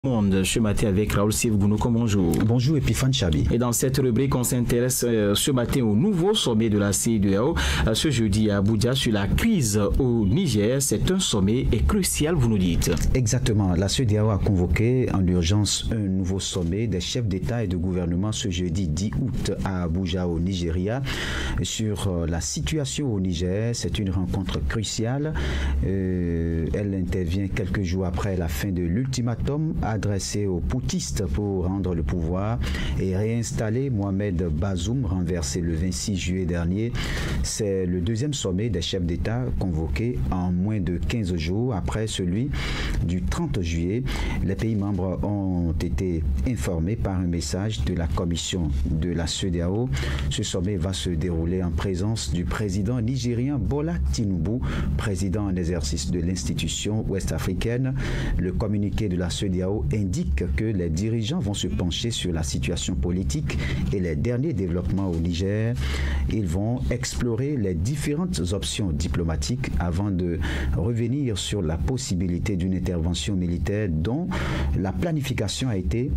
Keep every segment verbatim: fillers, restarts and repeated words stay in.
Monde ce matin avec Raoul Sivgounou. Bonjour. Bonjour Epiphane Chabi. Et dans cette rubrique, on s'intéresse euh, ce matin au nouveau sommet de la C E D A O euh, ce jeudi à Abuja sur la crise au Niger. C'est un sommet et crucial, vous nous dites. Exactement. La C E D A O a convoqué en urgence un nouveau sommet des chefs d'État et de gouvernement ce jeudi dix août à Abuja au Nigeria sur euh, la situation au Niger. C'est une rencontre cruciale. Euh, elle intervient quelques jours après la fin de l'ultimatum adressé aux poutistes pour rendre le pouvoir et réinstaller Mohamed Bazoum, renversé le vingt-six juillet dernier. C'est le deuxième sommet des chefs d'État convoqué en moins de quinze jours après celui du trente juillet. Les pays membres ont été informés par un message de la commission de la C E D A O. Ce sommet va se dérouler en présence du président nigérien Bola Tinubu, président en exercice de l'institution ouest-africaine. Le communiqué de la C E D A O indique que les dirigeants vont se pencher sur la situation politique et les derniers développements au Niger. Ils vont explorer les différentes options diplomatiques avant de revenir sur la possibilité d'une intervention militaire dont la planification a été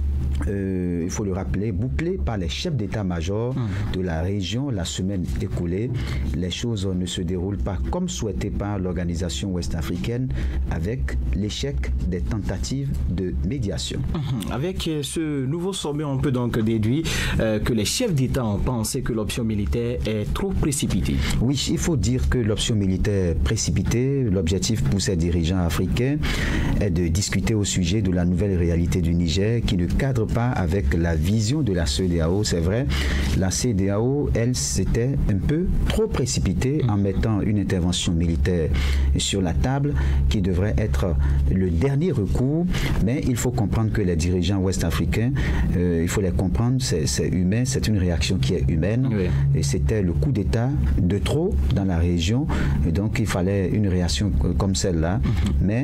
Euh, il faut le rappeler, bouclé par les chefs d'état-major mmh. de la région la semaine écoulée. Les choses ne se déroulent pas comme souhaité par l'organisation ouest-africaine avec l'échec des tentatives de médiation. Mmh. Avec ce nouveau sommet, on peut donc déduire euh, que les chefs d'État ont pensé que l'option militaire est trop précipitée. Oui, il faut dire que l'option militaire est précipitée. L'objectif pour ces dirigeants africains est de discuter au sujet de la nouvelle réalité du Niger qui ne cadre pas avec la vision de la C E D A O. C'est vrai, la C E D A O, elle, s'était un peu trop précipitée en mettant une intervention militaire sur la table qui devrait être le dernier recours, mais il faut comprendre que les dirigeants ouest-africains, euh, il faut les comprendre, c'est, c'est humain, c'est une réaction qui est humaine, oui. Et c'était le coup d'État de trop dans la région, et donc il fallait une réaction comme celle-là, mm-hmm. mais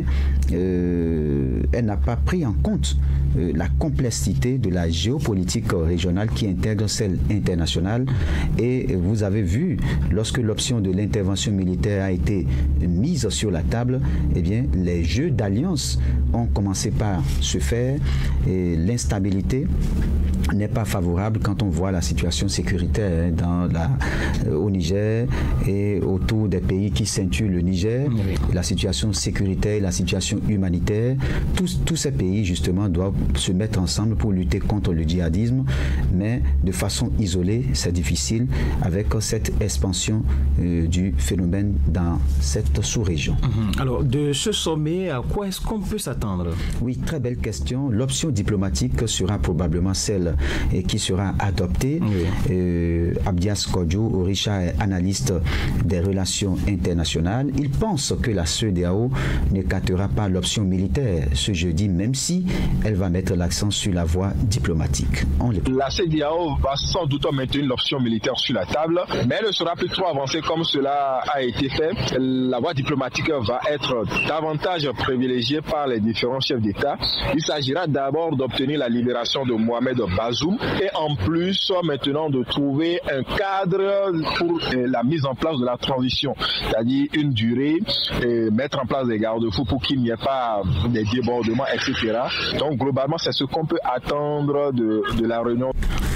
euh, elle n'a pas pris en compte euh, la complexité de la géopolitique régionale qui intègre celle internationale. Et vous avez vu, lorsque l'option de l'intervention militaire a été mise sur la table, eh bien, les jeux d'alliance ont commencé par se faire et l'instabilité n'est pas favorable quand on voit la situation sécuritaire dans la, euh, au Niger et autour des pays qui ceinturent le Niger. Oui. La situation sécuritaire, la situation humanitaire, tous, tous ces pays justement doivent se mettre ensemble pour lutter contre le djihadisme, mais de façon isolée, c'est difficile avec cette expansion euh, du phénomène dans cette sous-région. Mmh. Alors, de ce sommet, à quoi est-ce qu'on peut s'attendre? Oui, très belle question. L'option diplomatique sera probablement celle et qui sera adoptée. Oui. Euh, Abdias Kodjo, Orisha est analyste des relations internationales. Il pense que la C E D A O ne captera pas l'option militaire ce jeudi, même si elle va mettre l'accent sur la voie diplomatique. On la C E D A O va sans doute maintenir l'option militaire sur la table, mais elle ne sera plus trop avancée comme cela a été fait. La voie diplomatique va être davantage privilégiée par les différents chefs d'État. Il s'agira d'abord d'obtenir la libération de Mohamed Bazoum et en plus maintenant de trouver un cadre pour la mise en place de la transition, c'est-à-dire une durée, et mettre en place des garde-fous pour qu'il n'y ait pas des débordements, et cetera. Donc globalement, c'est ce qu'on peut attendre de, de la réunion.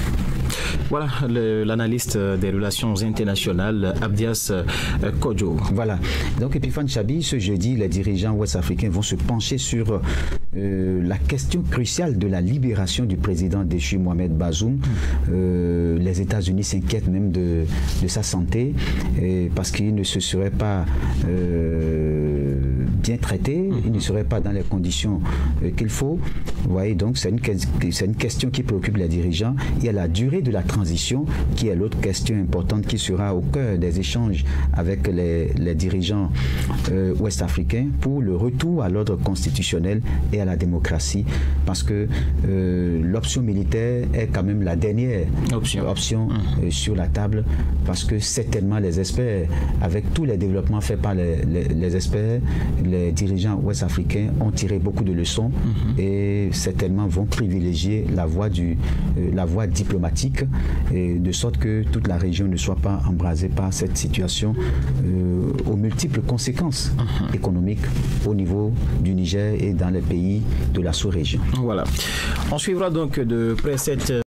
Voilà le, l'analyste des relations internationales, Abdias Kodjo. Voilà. Donc, Epiphane Chabi, ce jeudi, les dirigeants ouest-africains vont se pencher sur euh, la question cruciale de la libération du président déchu Mohamed Bazoum. Euh, les États-Unis s'inquiètent même de, de sa santé et parce qu'il ne se serait pas euh, bien traité, il ne serait pas dans les conditions euh, qu'il faut. Vous voyez, donc c'est une, c'est une question qui préoccupe les dirigeants. Il y a la durée de la transition qui est l'autre question importante qui sera au cœur des échanges avec les, les dirigeants euh, ouest-africains pour le retour à l'ordre constitutionnel et à la démocratie, parce que euh, l'option militaire est quand même la dernière option, option mmh. euh, sur la table, parce que certainement les experts, avec tous les développements faits par les, les, les experts, les dirigeants ouest-africains ont tiré beaucoup de leçons mmh. et certainement vont privilégier la voie, du, euh, la voie diplomatique, et de sorte que toute la région ne soit pas embrasée par cette situation euh, aux multiples conséquences mmh. économiques au niveau du Niger et dans les pays de la sous-région. Voilà. On suivra donc de près cette